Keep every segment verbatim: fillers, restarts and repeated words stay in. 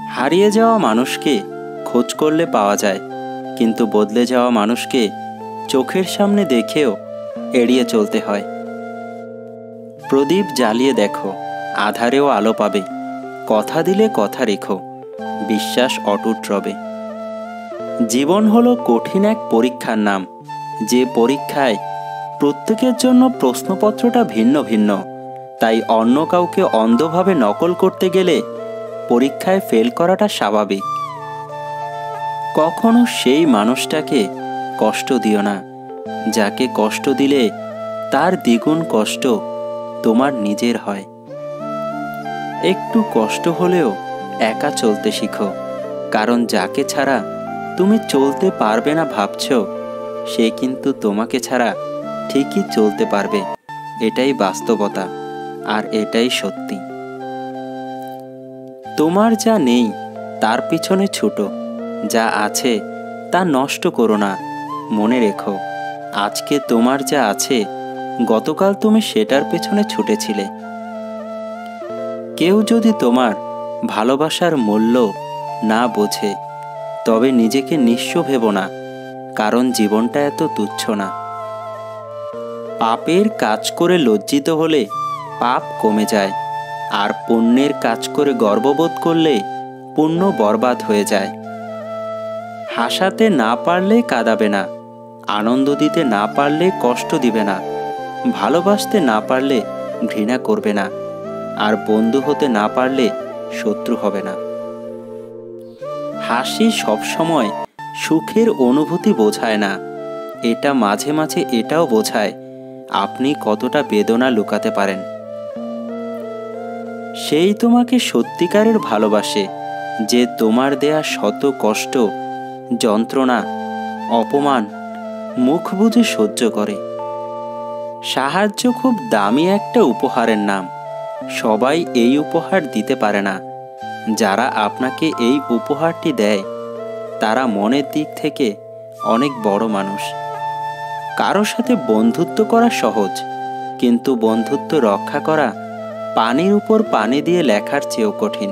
হারিয়ে যাওয়া মানুষকে খোঁজ করলে পাওয়া যায়, কিন্তু বদলে যাওয়া মানুষকে চোখের সামনে দেখেও এড়িয়ে চলতে হয়। প্রদীপ জ্বালিয়ে দেখো, আধারেও আলো পাবে। কথা দিলে কথা রেখো, বিশ্বাস অটুট রবে। জীবন হলো কঠিন এক পরীক্ষার নাম, যে পরীক্ষায় প্রত্যেকের জন্য প্রশ্নপত্রটা ভিন্ন ভিন্ন। তাই অন্য কাউকে অন্ধভাবে নকল করতে গেলে পরীক্ষায় ফেল করাটা স্বাভাবিক। কখনো সেই মানুষটাকে কষ্ট দিও না, যাকে কষ্ট দিলে তার দ্বিগুণ কষ্ট তোমার নিজের হয়। একটু কষ্ট হলেও একা চলতে শিখো, কারণ যাকে ছাড়া তুমি চলতে পারবে না ভাবছ, সে কিন্তু তোমাকে ছাড়া ঠিকই চলতে পারবে। এটাই বাস্তবতা, আর এটাই সত্যি। তোমার যা নেই তার পিছনে ছুটো, যা আছে তা নষ্ট করো না। মনে রেখো, আজকে তোমার যা আছে গতকাল তুমি সেটার পেছনে ছুটেছিলে। কেউ যদি তোমার ভালোবাসার মূল্য না বোঝে, তবে নিজেকে নিঃস্ব ভেবো না, কারণ জীবনটা এত তুচ্ছ না। পাপের কাজ করে লজ্জিত হলে পাপ কমে যায়, আর পুণ্যের কাজ করে গর্ববোধ করলে পুণ্য বরবাদ হয়ে যায়। হাসাতে না পারলে কাঁদাবে না, আনন্দ দিতে না পারলে কষ্ট দিবে না, ভালোবাসতে না পারলে ঘৃণা করবে না, আর বন্ধু হতে না পারলে শত্রু হবে না। হাসি সবসময় সুখের অনুভূতি বোঝায় না, এটা মাঝে মাঝে এটাও বোঝায় আপনি কতটা বেদনা লুকাতে পারেন। সেই তোমাকে সত্যিকারের ভালোবাসে, যে তোমার দেয়া শত কষ্ট, যন্ত্রণা, অপমান মুখ বুজে সহ্য করে। সাহায্য খুব দামি একটা উপহারের নাম, সবাই এই উপহার দিতে পারে না। যারা আপনাকে এই উপহারটি দেয় তারা মনের দিক থেকে অনেক বড় মানুষ। কারো সাথে বন্ধুত্ব করা সহজ, কিন্তু বন্ধুত্ব রক্ষা করা পানির উপর পানি দিয়ে লেখার চেয়েও কঠিন।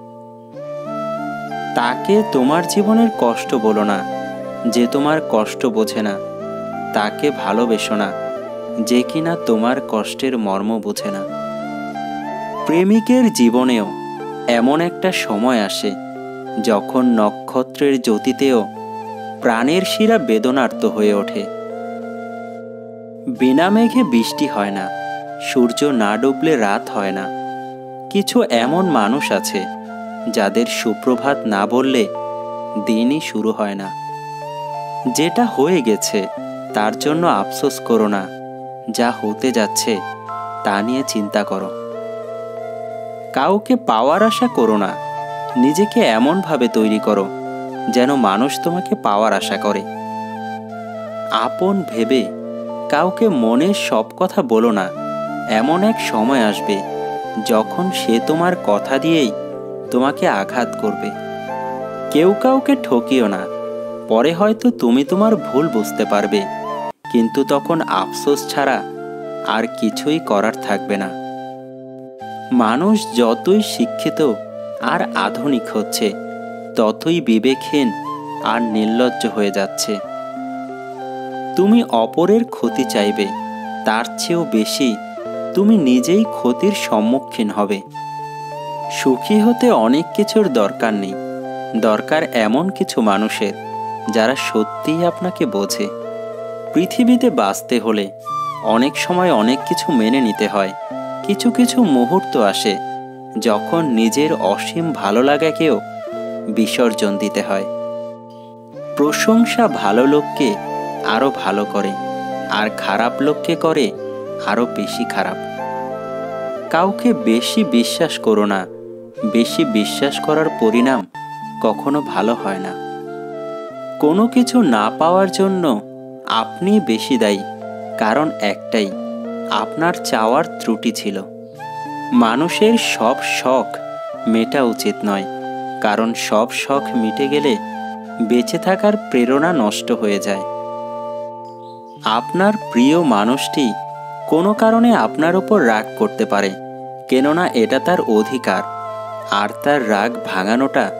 তাকে তোমার জীবনের কষ্ট বলো না, যে তোমার কষ্ট বোঝে না। তাকে ভালোবেসো না, যে কিনা তোমার কষ্টের মর্ম বোঝে না। প্রেমিকের জীবনেও এমন একটা সময় আসে যখন নক্ষত্রের জ্যোতিতেও প্রাণের শিরা বেদনার্ত হয়ে ওঠে। বিনা মেঘে বৃষ্টি হয় না, সূর্য না ডুবলে রাত হয় না। কিছু এমন মানুষ আছে যাদের সুপ্রভাত না বললে দিনই শুরু হয় না। যেটা হয়ে গেছে তার জন্য আফসোস করো না, যা হতে যাচ্ছে তা নিয়ে চিন্তা করো। কাউকে পাওয়ার আশা করো না, নিজেকে এমনভাবে তৈরি করো যেন মানুষ তোমাকে পাওয়ার আশা করে। আপন ভেবে কাউকে মনের সব কথা বলো না, এমন এক সময় আসবে যখন সে তোমার কথা দিয়েই তোমাকে আঘাত করবে। কেউ কাউকে ঠকিও না, পরে হয়তো তুমি তোমার ভুল বুঝতে পারবে, কিন্তু তখন আফসোস ছাড়া আর কিছুই করার থাকবে না। মানুষ যতই শিক্ষিত আর আধুনিক হচ্ছে, ততই বিবেকহীন আর নির্লজ্জ হয়ে যাচ্ছে। তুমি অপরের ক্ষতি চাইবে, তার চেয়েও বেশি তুমি নিজেই ক্ষতির সম্মুখীন হবে। সুখী হতে অনেক কিছুর দরকার নেই, দরকার এমন কিছু মানুষের যারা সত্যিই আপনাকে বোঝে। পৃথিবীতে বাঁচতে হলে অনেক সময় অনেক কিছু মেনে নিতে হয়। কিছু কিছু মুহূর্ত আসে যখন নিজের অসীম ভালো লাগাকেও বিসর্জন দিতে হয়। প্রশংসা ভালো লোককে আরো ভালো করে, আর খারাপ লোককে করে আরো বেশি খারাপ। কাউকে বেশি বিশ্বাস করো না, বেশি বিশ্বাস করার পরিণাম কখনো ভালো হয় না। কোনো কিছু না পাওয়ার জন্য আপনি বেশি দায়ী, কারণ একটাই, আপনার চাওয়ার ত্রুটি ছিল। মানুষের সব শখ মেটা উচিত নয়, কারণ সব শখ মিটে গেলে বেঁচে থাকার প্রেরণা নষ্ট হয়ে যায়। আপনার প্রিয় মানুষটি কোনো কারণে আপনার উপর রাগ করতে পারে, কেননা এটা তার অধিকার, আর তার রাগ ভাঙানোটা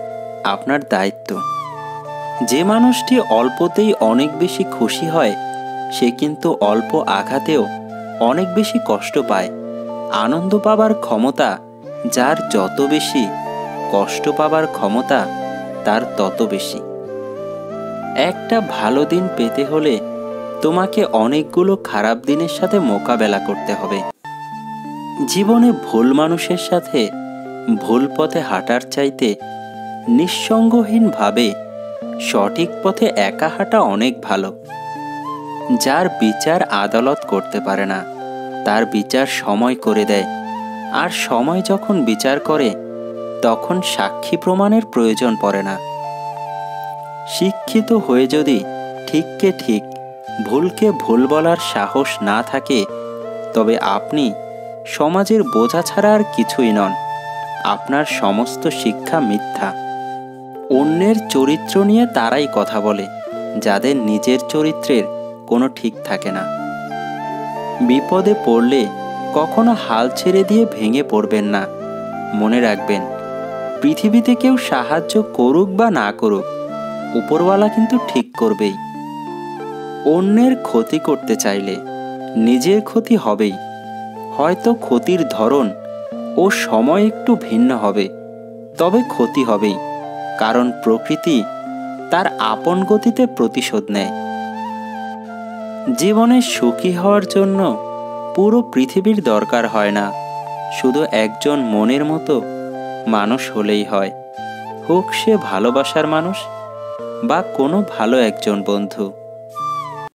আপনার দায়িত্ব। যে মানুষটি অল্পতেই অনেক বেশি খুশি হয় সে কিন্তু অল্প আঘাতেও অনেক বেশি কষ্ট পায়। আনন্দ পাবার ক্ষমতা যার যত বেশি, কষ্ট পাবার ক্ষমতা তার তত বেশি। একটা ভালো দিন পেতে হলে তোমাকে অনেকগুলো খারাপ দিনের সাথে মোকাবেলা করতে হবে। জীবনে ভুল মানুষের সাথে ভুল পথে হাঁটার চাইতে নিঃসঙ্গহীনভাবে সঠিক পথে একা হাঁটা অনেক ভালো। যার বিচার আদালত করতে পারে না তার বিচার সময় করে দেয়, আর সময় যখন বিচার করে তখন সাক্ষী প্রমাণের প্রয়োজন পড়ে না। শিক্ষিত হয়ে যদি ঠিককে ঠিক, ভুলকে ভুল বলার সাহস না থাকে তবে আপনি সমাজের বোঝা ছাড়া আর কিছুই নন। আপনার সমস্ত শিক্ষা মিথ্যা। অন্যের চরিত্র নিয়ে তারাই কথা বলে যাদের নিজের চরিত্রের কোনো ঠিক থাকে না। বিপদে পড়লে কখনো হাল ছেড়ে দিয়ে ভেঙে পড়বেন না। মনে রাখবেন, পৃথিবীতে কেউ সাহায্য করুক বা না করুক, উপরওয়ালা কিন্তু ঠিক করবেই। অন্যের ক্ষতি করতে চাইলে নিজের ক্ষতি হবেই। হয়তো ক্ষতির ধরন ও সময় একটু ভিন্ন হবে, তবে ক্ষতি হবেই, কারণ প্রকৃতি তার আপন গতিতে প্রতিশোধ নেয়। জীবনে সুখী হওয়ার জন্য পুরো পৃথিবীর দরকার হয় না, শুধু একজন মনের মতো মানুষ হলেই হয়, হোক সে ভালোবাসার মানুষ বা কোনো ভালো একজন বন্ধু।